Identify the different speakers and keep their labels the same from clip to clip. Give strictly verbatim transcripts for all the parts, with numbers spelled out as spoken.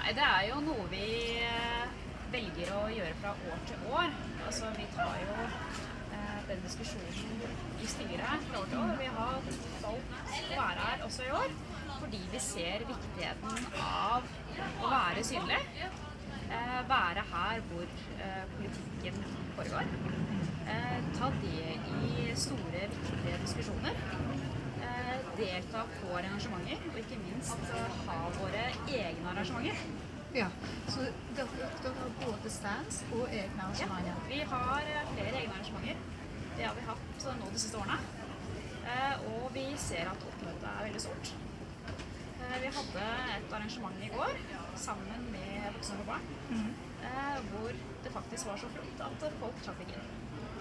Speaker 1: Nei, det er jo noe vi velger å gjøre fra år til år. Altså, vi tar jo eh, den diskusjonen i styret fra år til år. Vi har valgt å være her også i år, fordi vi ser viktigheten av å være synlig. Eh, være her hvor eh, politikken foregår. Eh, ta del i store, viktige diskusjoner. Eh, delta på arrangementer, og ikke minst eh, ha våre egne arrangementer.
Speaker 2: Ja, så dere, dere har både stands og egne arrangementer?
Speaker 1: Ja, vi har flere egne arrangementer. Det har vi hatt nå de siste årene. Eh, og vi ser at oppmøtet er veldig stort. Eh, vi hadde et arrangement i går sammen med voksne og barn, mm. eh, hvor det faktisk var så flott at folk traff ikke inn.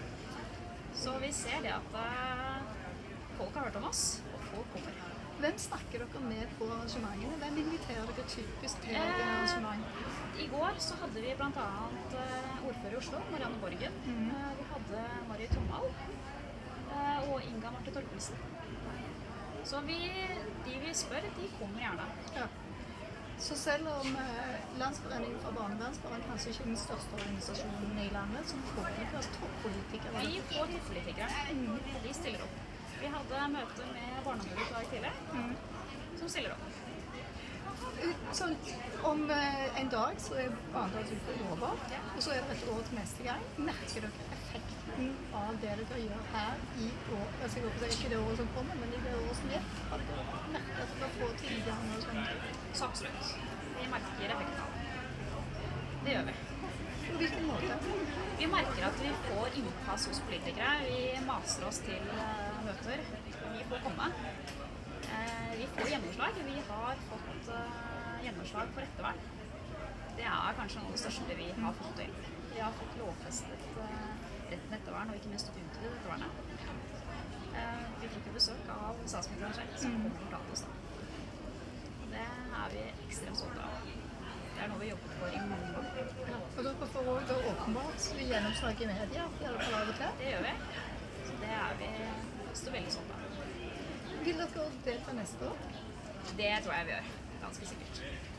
Speaker 1: Så vi ser det at eh, folk har hørt om oss, og folk kommer.
Speaker 2: Hvem snakker dere med på arrangementene? Hvem inviterer dere typisk til eh, arrangement?
Speaker 1: I går så hadde vi blant annet eh, ordfører i Oslo, Marianne Borgen. Mm. Eh, vi hadde Marie Tommal eh, og Inga Marte Torkelsen. Så vi, de vi spør, de kommer gjerne. Ja.
Speaker 2: Så selv om eh, Landsforeningen for barnevernsbarn kanskje ikke er den største organisasjonen i landet, så får dere toppolitikere?
Speaker 1: Vi får toppolitikere. Mm. De stiller opp. Vi hadde møte med barneombudet i dag tidlig, mm. som stiller opp.
Speaker 2: Så om eh, en dag så er barnevernsuken over, ja. Og så er det et år til neste gang. Merker dere effekten av det dere gjør her i år? Altså, jeg håper det er ikke det året som kommer, men i det året som er. Har dere merket at dere får tilgang og sånt?
Speaker 1: Så absolutt. Vi merker effekten av det. Det gjør vi.
Speaker 2: På hvilken måte?
Speaker 1: Vi merker at vi får innpass hos politikere. Vi maser oss til uh, møter. Vi får komme. Uh, vi får gjennomslag. Vi har fått uh, gjennomslag for ettervern. Det er kanskje noe av det største vi har fått til. Vi har fått lovfestet uh, retten ettervern, og ikke minst utvidet ettervernet. Uh, vi fikk jo besøk av statsministeren selv, som kom og fortalte oss da. Det er vi ekstremt stolte av. Det er noe vi jobber for i mange år.
Speaker 2: Ja, og dere får også åpenbart gjennomslag i media, i alle fall av og til.
Speaker 1: Det gjør vi. Så det er vi så veldig sånn da.
Speaker 2: Vil dere delta neste år?
Speaker 1: Det tror jeg vi gjør, ganske sikkert.